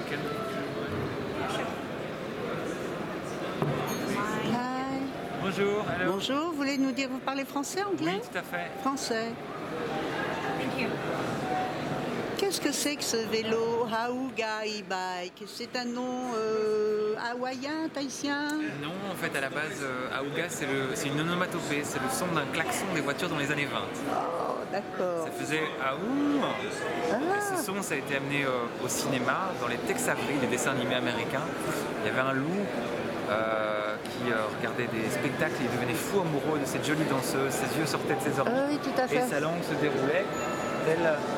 Hi. Bonjour, hello. Bonjour, vous voulez nous dire, vous parlez français, anglais? Oui, tout à fait. Français. Qu'est-ce que c'est que ce vélo Auga e-bike? C'est un nom hawaïen, tahitien? Non, en fait, à la base, Auga, c'est une onomatopée, c'est le son d'un klaxon des voitures dans les années 20. Oh, d'accord. Ça faisait Aou. Et ce son, ça a été amené au cinéma, dans les Tex Avery, les dessins animés américains. Il y avait un loup qui regardait des spectacles, il devenait fou amoureux de cette jolie danseuse, ses yeux sortaient de ses orbites, Oui, tout à fait. et sa langue se déroulait tel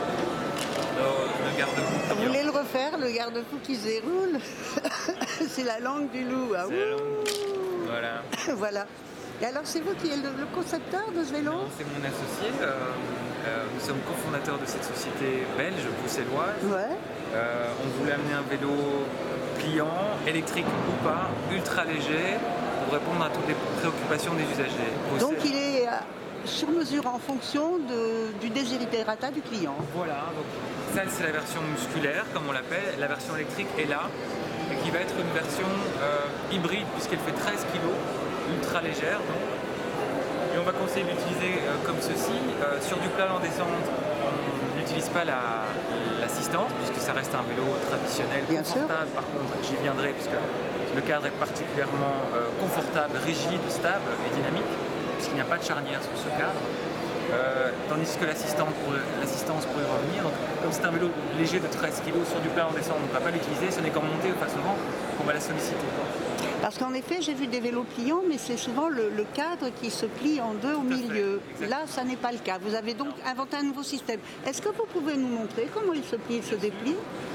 le garde-fou. Vous voulez le refaire, le garde-fou qui se déroule? C'est la langue du loup. Ah, C'est la langue. Voilà. Voilà. Et alors, c'est vous qui êtes le concepteur de ce vélo? Non, c'est mon associé. Nous sommes cofondateurs de cette société belge, bruxelloise. Ouais. On voulait amener un vélo pliant, électrique ou pas, ultra léger, pour répondre à toutes les préoccupations des usagers. Donc il est sur mesure en fonction du desiderata du client. Voilà, donc ça c'est la version musculaire, comme on l'appelle. La version électrique est là, et qui va être une version hybride, puisqu'elle fait 13 kg, ultra légère. Donc. Et on va conseiller d'utiliser comme ceci. Sur du plat en descente, on n'utilise pas l'assistance, puisque ça reste un vélo traditionnel, bien confortable. sûr. Par contre, j'y viendrai, puisque le cadre est particulièrement confortable, rigide, stable et dynamique, puisqu'il n'y a pas de charnière sur ce cadre. Tandis que l'assistance pourrait revenir. Donc, comme c'est un vélo léger de 13 kg sur du plat en descente, on ne va pas l'utiliser, ce n'est qu'en montée ou face au vent qu'on va la solliciter. Parce qu'en effet, j'ai vu des vélos pliants, mais c'est souvent le cadre qui se plie en deux au milieu. Là, ça n'est pas le cas. Vous avez donc inventé un nouveau système. Est-ce que vous pouvez nous montrer comment il se plie, il se déplie?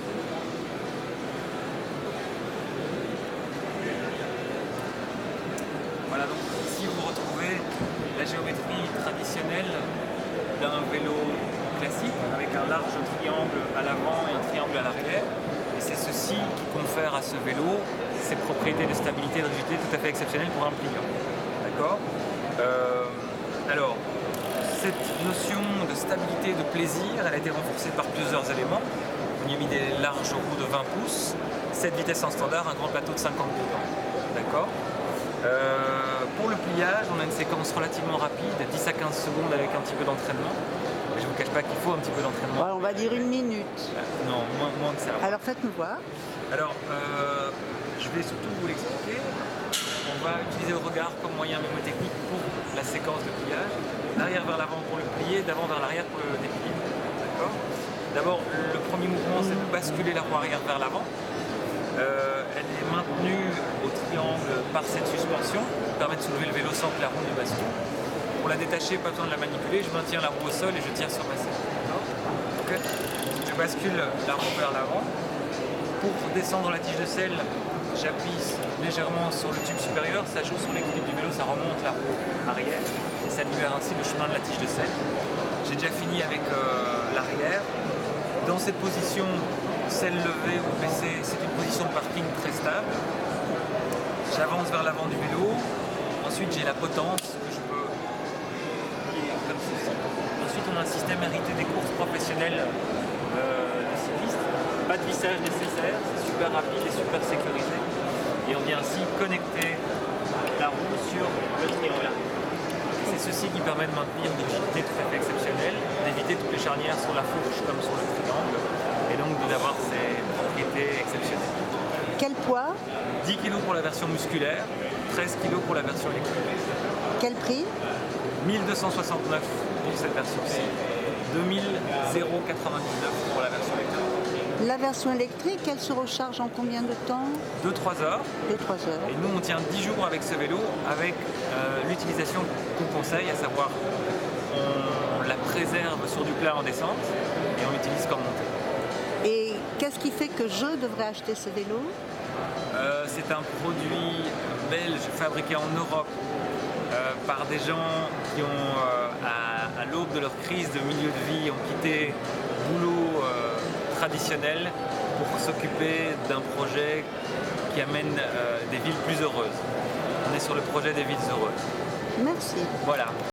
Voilà, donc ici vous retrouvez la géométrie traditionnelle d'un vélo classique avec un large triangle à l'avant et un triangle à l'arrière. Et c'est ceci qui confère à ce vélo ses propriétés de stabilité et de rigidité tout à fait exceptionnelles pour un pliant. D'accord. Alors, cette notion de stabilité et de plaisir, elle a été renforcée par plusieurs éléments. On y a mis des larges roues de 20 pouces, 7 vitesses en standard, un grand plateau de 50 dedans. D'accord. Pour le pliage, on a une séquence relativement rapide, 10 à 15 secondes avec un petit peu d'entraînement. Mais je ne vous cache pas qu'il faut un petit peu d'entraînement. Ouais, on va dire une minute. Non, moins que ça. Alors faites-nous voir. Alors, je vais surtout vous l'expliquer. On va utiliser le regard comme moyen mémotechnique pour la séquence de pliage. D'arrière vers l'avant pour le plier, d'avant vers l'arrière pour le déplier. D'accord. D'abord, le premier mouvement, c'est de basculer la roue arrière vers l'avant. Elle est maintenue au triangle par cette suspension qui permet de soulever le vélo sans que la roue ne bascule. Pour la détacher, pas besoin de la manipuler, je maintiens la roue au sol et je tire sur ma selle. Okay. Je bascule la roue vers l'avant. Pour descendre la tige de selle, j'appuie légèrement sur le tube supérieur, ça joue sur l'équilibre du vélo, ça remonte la roue arrière et ça libère ainsi le chemin de la tige de selle. J'ai déjà fini avec l'arrière. Dans cette position, selle levée ou baissée, c'est une position de parking très stable. J'avance vers l'avant du vélo. Ensuite, j'ai la potence que je peux plier comme ceci. Ensuite, on a un système hérité des courses professionnelles de cyclistes. Pas de vissage nécessaire, c'est super rapide et super sécurisé. Et on vient ainsi connecter la roue sur le triangle. C'est ceci qui permet de maintenir une rigidité tout à fait exceptionnelle, d'éviter toutes les charnières sur la fourche comme sur le triangle, et donc d'avoir ces propriétés exceptionnelles. Quel poids? 10 kg pour la version musculaire, 13 kg pour la version électrique. Quel prix? 1269 pour cette version-ci, 2099 pour la version électrique. La version électrique, elle se recharge en combien de temps? 2-3 heures. 2-3 heures. Et nous, on tient 10 jours avec ce vélo, avec l'utilisation qu'on conseille, à savoir on la préserve sur du plat en descente et on l'utilise comme montée. Et qu'est-ce qui fait que je devrais acheter ce vélo? C'est un produit belge fabriqué en Europe par des gens qui ont, à l'aube de leur crise de milieu de vie, ont quitté le boulot traditionnel pour s'occuper d'un projet qui amène des villes plus heureuses. On est sur le projet des villes heureuses. Merci. Voilà.